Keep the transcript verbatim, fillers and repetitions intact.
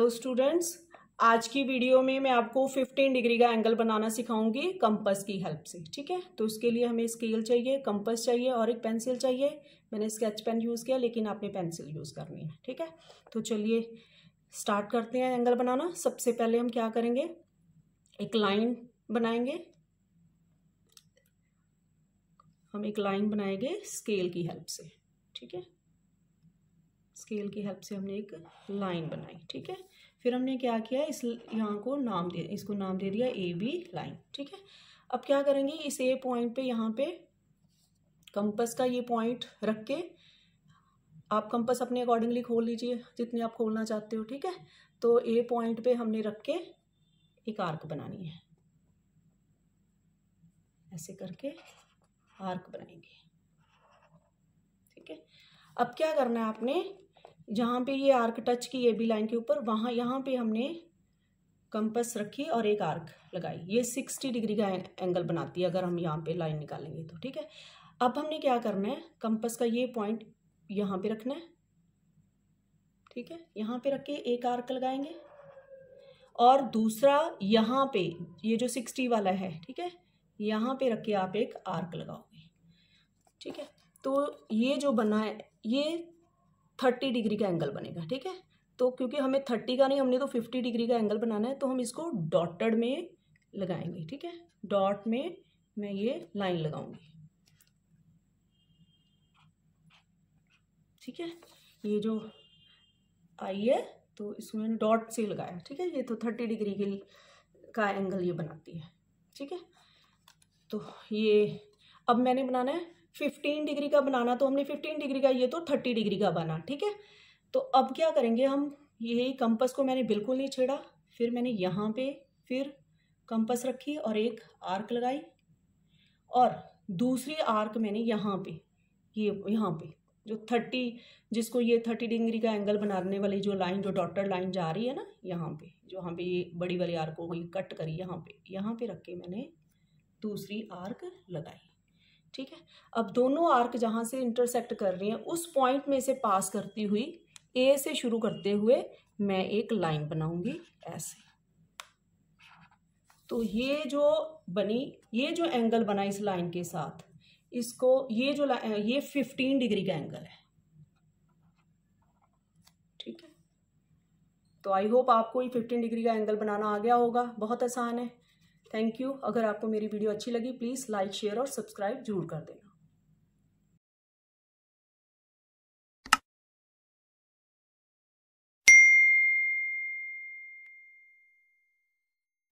Hello students, आज की video में मैं आपको पंद्रह डिग्री का एंगल बनाना सिखाऊंगी कंपास की हेल्प से। ठीक है, तो इसके लिए हमें स्केल चाहिए, कंपास चाहिए और एक पेंसिल चाहिए। मैंने स्केच पेन यूज़ किया, लेकिन आपने पेंसिल यूज़ करनी है। ठीक है, तो चलिए स्टार्ट करते हैं एंगल बनाना। सबसे पहले हम क्या करेंगे, एक लाइन बनाएंगे। हम एक लाइन बनाएंगे स्केल की हेल्प से। ठीक है, स्केल की हेल्प से हमने एक लाइन बनाई। ठीक है, फिर हमने क्या किया, इस यहाँ को नाम दे इसको नाम दे दिया ए बी लाइन। ठीक है, अब क्या करेंगे, इस ए पॉइंट पे यहाँ पे कंपास का ये पॉइंट रख के, आप कंपास अपने अकॉर्डिंगली खोल लीजिए जितने आप खोलना चाहते हो। ठीक है, तो ए पॉइंट पे हमने रख के एक आर्क बनानी है। ऐसे करके आर्क बनाएंगे। ठीक है, अब क्या करना है आपने, जहाँ पे ये आर्क टच की ए बी लाइन के ऊपर, वहाँ यहाँ पे हमने कंपास रखी और एक आर्क लगाई। ये साठ डिग्री का एंगल बनाती है अगर हम यहाँ पे लाइन निकालेंगे तो। ठीक है, अब हमने क्या करना है, कंपास का ये पॉइंट यहाँ पे रखना है। ठीक है, यहाँ पे रख के एक आर्क लगाएंगे और दूसरा यहाँ पे ये जो साठ वाला है, ठीक है, यहाँ पे रख के आप एक आर्क लगाओगे। ठीक है, तो ये जो बना है ये तीस डिग्री का एंगल बनेगा। ठीक है, तो क्योंकि हमें तीस का नहीं, हमने तो पचास डिग्री का एंगल बनाना है, तो हम इसको डॉटेड में लगाएंगे। ठीक है, डॉट में मैं ये लाइन लगाऊंगी। ठीक है, ये जो आई है तो इसमें मैंने डॉट से लगाया। ठीक है, ये तो तीस डिग्री की का एंगल ये बनाती है। ठीक है, तो ये अब मैंने बनाना है पंद्रह डिग्री का बनाना, तो हमने पंद्रह डिग्री का, ये तो तीस डिग्री का बना। ठीक है, तो अब क्या करेंगे हम, यही कंपास को मैंने बिल्कुल नहीं छेड़ा, फिर मैंने यहाँ पे फिर कंपास रखी और एक आर्क लगाई और दूसरी आर्क मैंने यहाँ पे, ये यहाँ पे जो तीस, जिसको ये तीस डिग्री का एंगल बनाने वाली जो लाइन, जो डॉटेड लाइन जा रही है ना, यहाँ पे जो यहाँ पे ये बड़ी वाली आर्क को कट करी, यहाँ पे यहाँ पे रख के मैंने दूसरी आर्क लगाई। ठीक है, अब दोनों आर्क जहाँ से इंटरसेक्ट कर रही हैं उस पॉइंट में से पास करती हुई, ए से शुरू करते हुए मैं एक लाइन बनाऊंगी ऐसे। तो ये जो बनी, ये जो एंगल बना इस लाइन के साथ, इसको ये जो ये पंद्रह डिग्री का एंगल है। ठीक है, तो आई होप आपको ये पंद्रह डिग्री का एंगल बनाना आ गया होगा। बहुत आसान है। Thank you. अगर आपको मेरी वीडियो अच्छी लगी, प्लीज़ लाइक, शेयर और सब्सक्राइब जरूर कर देना।